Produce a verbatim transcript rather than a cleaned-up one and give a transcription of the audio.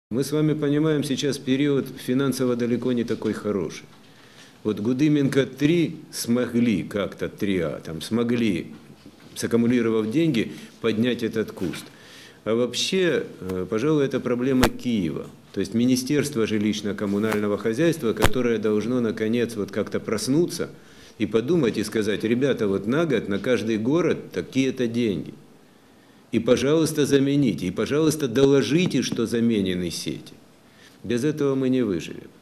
Мы с вами понимаем, сейчас период финансово далеко не такой хороший. Вот Гудыменко-три смогли как-то, три А, там смогли, саккумулировав деньги, поднять этот куст. А вообще, пожалуй, это проблема Киева. То есть Министерство жилищно-коммунального хозяйства, которое должно, наконец, вот как-то проснуться и подумать и сказать: ребята, вот на год, на каждый город такие-то деньги. И, пожалуйста, замените, и, пожалуйста, доложите, что заменены сети. Без этого мы не выживем.